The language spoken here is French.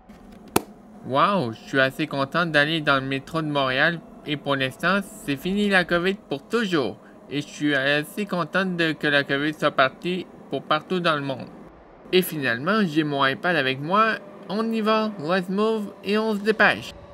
Wow, je suis assez content d'aller dans le métro de Montréal et pour l'instant, c'est fini la COVID pour toujours. Et je suis assez contente que la COVID soit partie pour partout dans le monde. Et finalement, j'ai mon iPad avec moi. On y va, let's move et on se dépêche.